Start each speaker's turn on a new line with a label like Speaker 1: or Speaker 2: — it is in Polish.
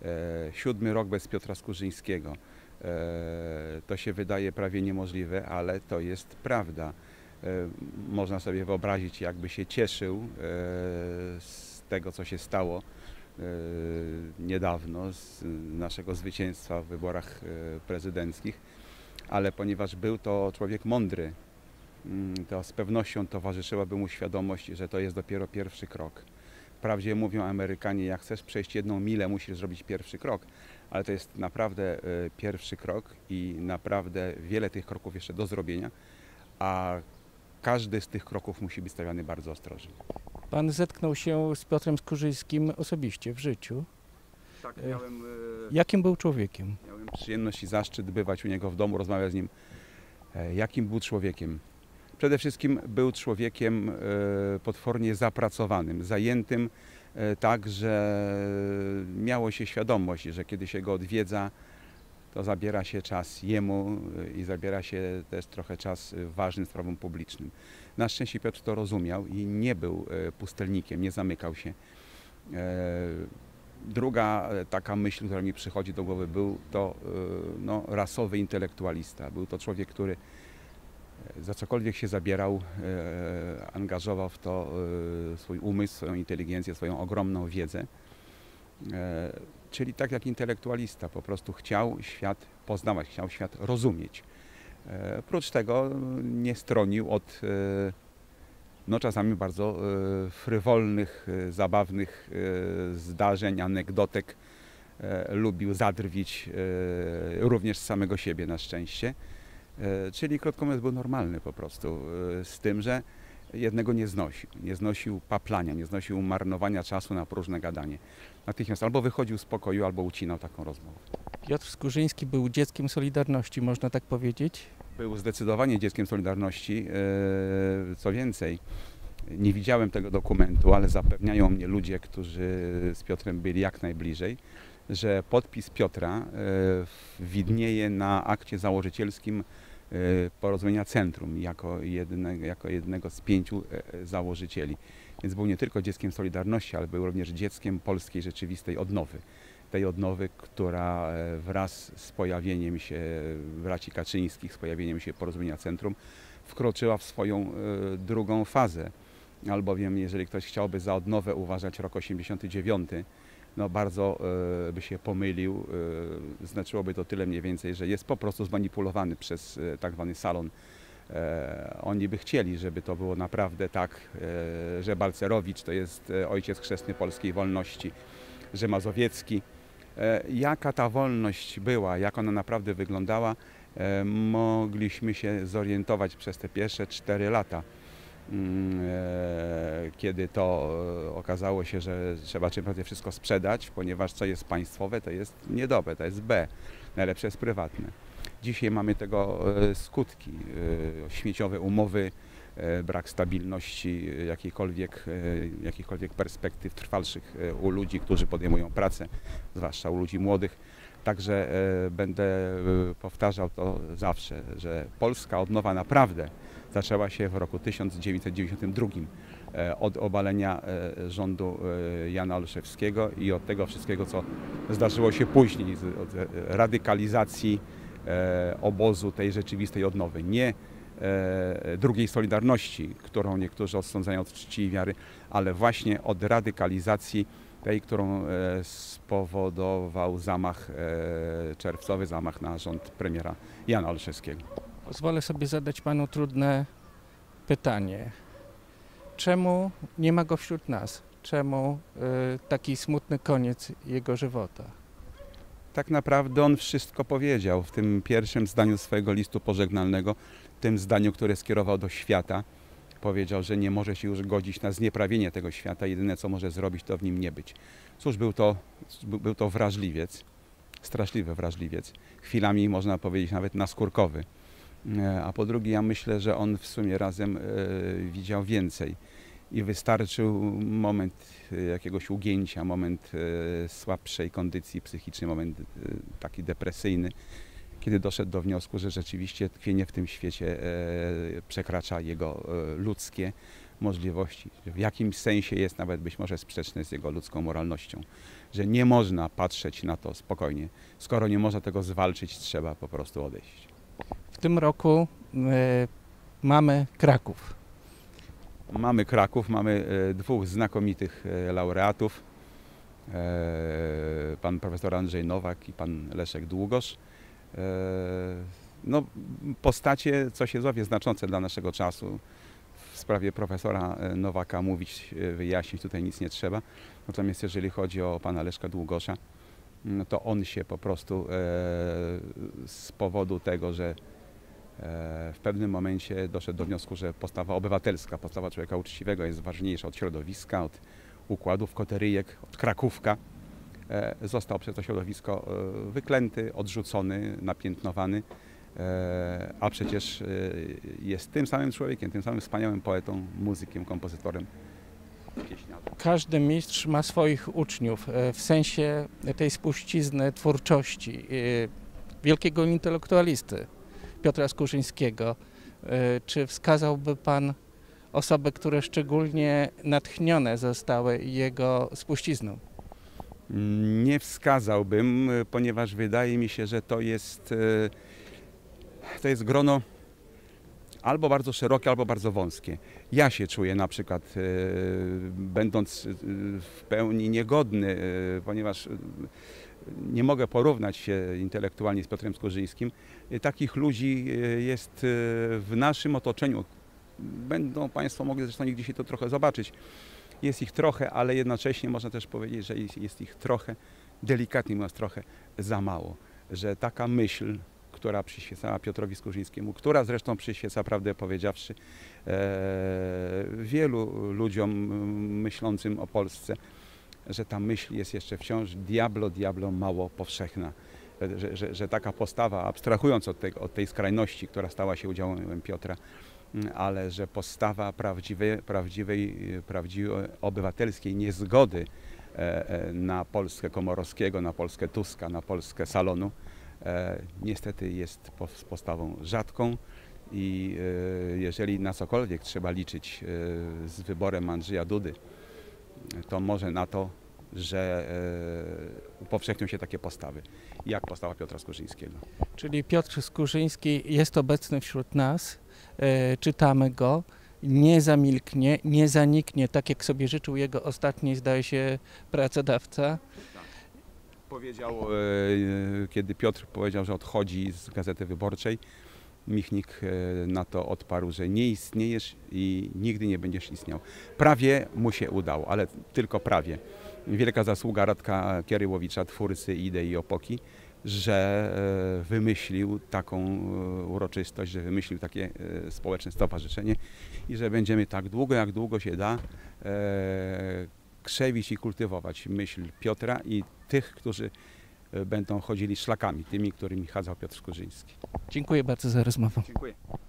Speaker 1: 7. rok bez Piotra Skurzyńskiego. To się wydaje prawie niemożliwe, ale to jest prawda. Można sobie wyobrazić, jakby się cieszył z tego, co się stało niedawno, z naszego zwycięstwa w wyborach prezydenckich, ale ponieważ był to człowiek mądry, to z pewnością towarzyszyłaby mu świadomość, że to jest dopiero pierwszy krok. Wprawdzie mówią Amerykanie, jak chcesz przejść 1 milę, musisz zrobić pierwszy krok, ale to jest naprawdę pierwszy krok i naprawdę wiele tych kroków jeszcze do zrobienia, a każdy z tych kroków musi być stawiany bardzo ostrożnie.
Speaker 2: Pan zetknął się z Piotrem Skurzyńskim osobiście w życiu.
Speaker 1: Tak,
Speaker 2: Jakim był człowiekiem?
Speaker 1: miałem przyjemność i zaszczyt bywać u niego w domu, rozmawiać z nim. Jakim był człowiekiem? Przede wszystkim był człowiekiem potwornie zapracowanym, zajętym, tak, że miało się świadomość, że kiedy się go odwiedza, to zabiera się czas jemu i zabiera się też trochę czas ważnym sprawom publicznym. Na szczęście Piotr to rozumiał i nie był pustelnikiem, nie zamykał się. Druga taka myśl, która mi przychodzi do głowy, był to rasowy intelektualista. Był to człowiek, który za cokolwiek się zabierał, angażował w to swój umysł, swoją inteligencję, swoją ogromną wiedzę. Czyli tak jak intelektualista, po prostu chciał świat poznawać, chciał świat rozumieć. Oprócz tego nie stronił od czasami bardzo frywolnych, zabawnych zdarzeń, anegdotek. Lubił zadrwić również z samego siebie na szczęście. Czyli krótko mówiąc był normalny po prostu, z tym, że jednego nie znosił. Nie znosił paplania, nie znosił marnowania czasu na próżne gadanie. Natychmiast albo wychodził z pokoju, albo ucinał taką rozmowę.
Speaker 2: Piotr Skurzyński był dzieckiem Solidarności, można tak powiedzieć?
Speaker 1: Był zdecydowanie dzieckiem Solidarności. Co więcej, nie widziałem tego dokumentu, ale zapewniają mnie ludzie, którzy z Piotrem byli jak najbliżej, że podpis Piotra widnieje na akcie założycielskim Porozumienia Centrum jako jednego z 5 założycieli. Więc był nie tylko dzieckiem Solidarności, ale był również dzieckiem polskiej rzeczywistej odnowy. Tej odnowy, która wraz z pojawieniem się braci Kaczyńskich, z pojawieniem się Porozumienia Centrum wkroczyła w swoją drugą fazę. Albowiem jeżeli ktoś chciałby za odnowę uważać rok 89, bardzo by się pomylił. Znaczyłoby to tyle mniej więcej, że jest po prostu zmanipulowany przez tak zwany salon. Oni by chcieli, żeby to było naprawdę tak, że Balcerowicz to jest ojciec chrzestny polskiej wolności, że Mazowiecki. Jaka ta wolność była, jak ona naprawdę wyglądała, mogliśmy się zorientować przez te pierwsze 4 lata. Kiedy to okazało się, że trzeba czymś wszystko sprzedać, ponieważ co jest państwowe, to jest niedobre, to jest B, najlepsze jest prywatne. Dzisiaj mamy tego skutki, śmieciowe umowy, brak stabilności, jakichkolwiek perspektyw trwalszych u ludzi, którzy podejmują pracę, zwłaszcza u ludzi młodych. Także będę powtarzał to zawsze, że polska odnowa naprawdę zaczęła się w roku 1992 od obalenia rządu Jana Olszewskiego i od tego wszystkiego, co zdarzyło się później, od radykalizacji obozu tej rzeczywistej odnowy. Nie drugiej Solidarności, którą niektórzy odsądzają od czci i wiary, ale właśnie od radykalizacji tej, którą spowodował czerwcowy zamach na rząd premiera Jana Olszewskiego.
Speaker 2: Pozwolę sobie zadać panu trudne pytanie. Czemu nie ma go wśród nas? Czemu taki smutny koniec jego żywota?
Speaker 1: Tak naprawdę on wszystko powiedział w tym pierwszym zdaniu swojego listu pożegnalnego, tym zdaniu, które skierował do świata. Powiedział, że nie może się już godzić na znieprawienie tego świata, jedyne co może zrobić, to w nim nie być. Cóż, był to wrażliwiec, straszliwy wrażliwiec, chwilami można powiedzieć nawet naskórkowy. A po drugie, ja myślę, że on w sumie razem widział więcej i wystarczył moment jakiegoś ugięcia, moment słabszej kondycji psychicznej, moment taki depresyjny, kiedy doszedł do wniosku, że rzeczywiście tkwienie w tym świecie przekracza jego ludzkie możliwości. W jakimś sensie jest nawet być może sprzeczne z jego ludzką moralnością. że nie można patrzeć na to spokojnie. Skoro nie można tego zwalczyć, trzeba po prostu odejść.
Speaker 2: W tym roku mamy Kraków.
Speaker 1: Mamy Kraków, mamy dwóch znakomitych laureatów, pan profesor Andrzej Nowak i pan Leszek Długosz. No, postacie cośniezowie znaczące dla naszego czasu. W sprawie profesora Nowaka mówić, wyjaśnić tutaj nic nie trzeba. Natomiast jeżeli chodzi o pana Leszka Długosza, no to on się po prostu z powodu tego, że w pewnym momencie doszedł do wniosku, że postawa obywatelska, postawa człowieka uczciwego jest ważniejsza od środowiska, od układów koteryjek, od krakówka. Został przez to środowisko wyklęty, odrzucony, napiętnowany, a przecież jest tym samym człowiekiem, tym samym wspaniałym poetą, muzykiem, kompozytorem, pieśniarzem.
Speaker 2: Każdy mistrz ma swoich uczniów w sensie tej spuścizny twórczości, wielkiego intelektualisty Piotra Skurzyńskiego. Czy wskazałby Pan osoby, które szczególnie natchnione zostały jego spuścizną?
Speaker 1: Nie wskazałbym, ponieważ wydaje mi się, że to jest grono albo bardzo szerokie, albo bardzo wąskie. Ja się czuję na przykład, będąc w pełni niegodny, ponieważ nie mogę porównać się intelektualnie z Piotrem Skurzyńskim. Takich ludzi jest w naszym otoczeniu. Będą Państwo mogli zresztą dzisiaj to trochę zobaczyć. Jest ich trochę, ale jednocześnie można też powiedzieć, że jest ich trochę, delikatnie mówiąc trochę, za mało. Że taka myśl, która przyświecała Piotrowi Skurzyńskiemu, która zresztą przyświeca, prawdę powiedziawszy, wielu ludziom myślącym o Polsce, że ta myśl jest jeszcze wciąż diablo mało powszechna. Że taka postawa, abstrahując od tej skrajności, która stała się udziałem Piotra, ale że postawa prawdziwej obywatelskiej niezgody na Polskę Komorowskiego, na Polskę Tuska, na Polskę Salonu, niestety jest postawą rzadką i jeżeli na cokolwiek trzeba liczyć z wyborem Andrzeja Dudy, to może na to, że upowszechnią się takie postawy, jak postawa Piotra Skurzyńskiego.
Speaker 2: Czyli Piotr Skurzyński jest obecny wśród nas, czytamy go, nie zamilknie, nie zaniknie, tak jak sobie życzył jego ostatni, zdaje się, pracodawca.
Speaker 1: Powiedział, kiedy Piotr powiedział, że odchodzi z Gazety Wyborczej, Michnik na to odparł, że nie istniejesz i nigdy nie będziesz istniał. Prawie mu się udało, ale tylko prawie. Wielka zasługa Radka Kieryłowicza, twórcy idei i Opoki, że wymyślił taką uroczystość, że wymyślił takie społeczne stowarzyszenie i że będziemy tak długo, jak długo się da, krzewić i kultywować myśl Piotra i tych, którzy będą chodzili szlakami, tymi, którymi chadzał Piotr Skurzyński.
Speaker 2: Dziękuję bardzo za rozmowę.
Speaker 1: Dziękuję.